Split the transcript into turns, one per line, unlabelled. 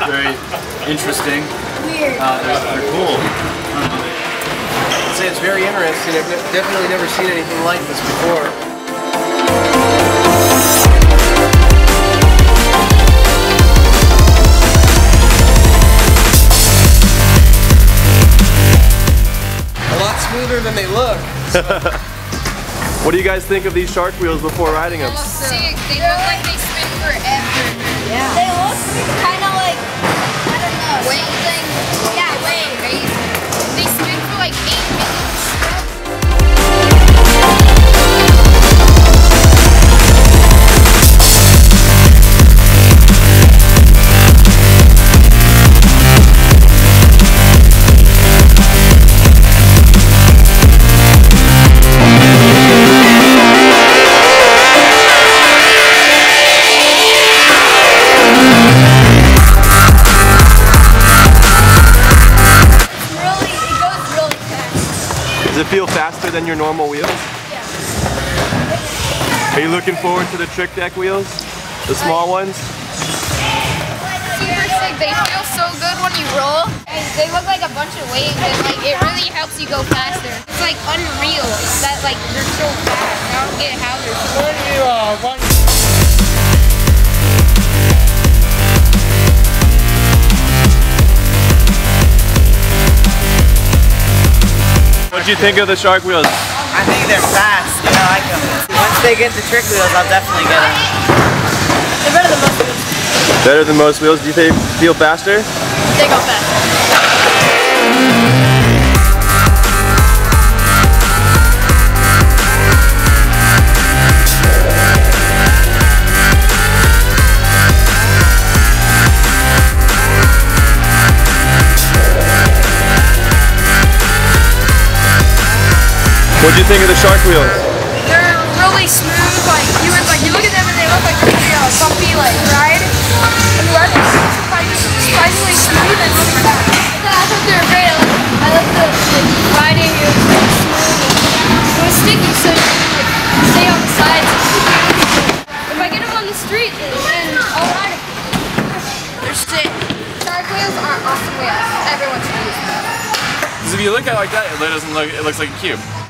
very interesting.
Weird.
They're cool.
I'd say it's very interesting. I've definitely never seen anything like this before. A lot smoother than they look. So.
What do you guys think of these shark wheels before riding them?
Sick. They look like they spin forever. Yeah. They look kind of like, I don't know, wave thing. Yeah, wave. They spin for like 8 minutes.
Does it feel faster than your normal wheels?
Yeah.
Are you looking forward to the trick deck wheels? The small ones?
Super sick. They feel so good when you roll. And they look like a bunch of waves and like it really helps you go faster. It's like unreal that like they're so fast. I don't get how they're so fast.
What do you think of the shark wheels?
I think they're fast. I like them. Once they get the trick wheels, I'll definitely get them.
They're better than most wheels.
Better than most wheels? Do you feel faster?
They go faster.
What do you think of the shark wheels?
They're really smooth. Like you look at them and they look like really bumpy like ride. And the rest is surprisingly smooth and really fast. I thought they were great. I like the riding. It was really smooth. It was sticky, so you could stay on the sides. If I get them on the street, then I'll ride them. They're sick. Shark wheels are awesome wheels. Everyone should use them.
Because if you look at it like that, it looks like a cube.